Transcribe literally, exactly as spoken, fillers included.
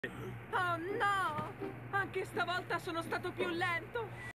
Oh no! Anche stavolta sono stato più lento!